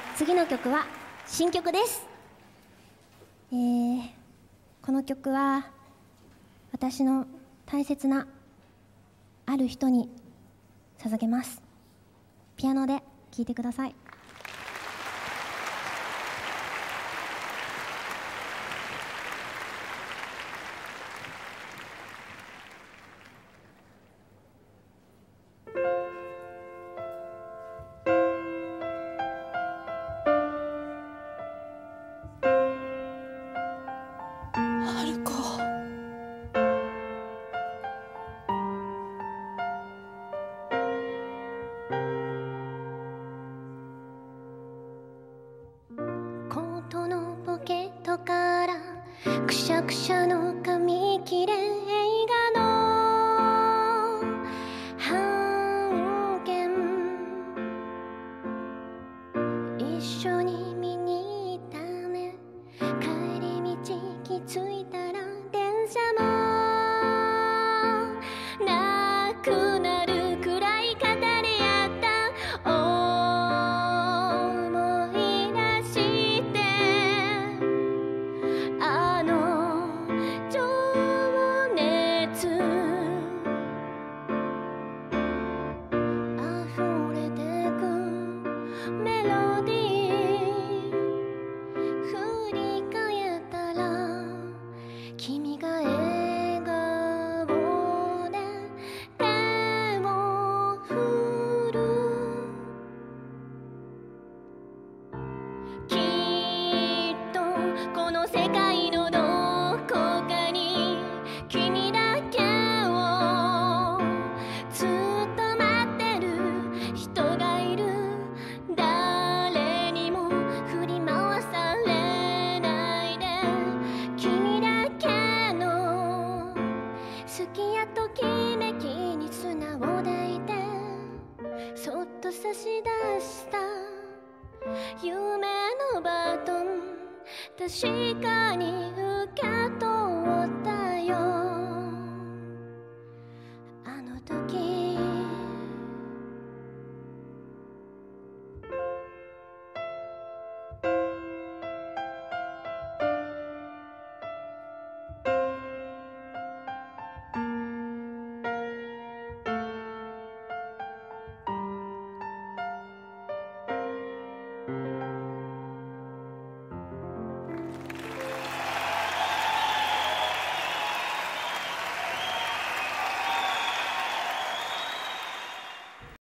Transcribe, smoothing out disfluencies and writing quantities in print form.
次の曲は新曲です。この曲は私の大切なある人に捧げます。ピアノで聴いてください。コートのポケットからくしゃくしゃの紙切れ、映画の半券一緒に見に行ったね。帰り道気づいたら電車もなくなるくらい語り合った思い出してあの情熱溢れてくメロディー、振り返ったら君が笑顔で手を振る。きっとこの世界のどこかに君だけをずっと待ってる人がいる。誰にも振り回されないで君だけの好きやときめきに砂を抱いてそっと差し出した夢のバトン、確かに受け取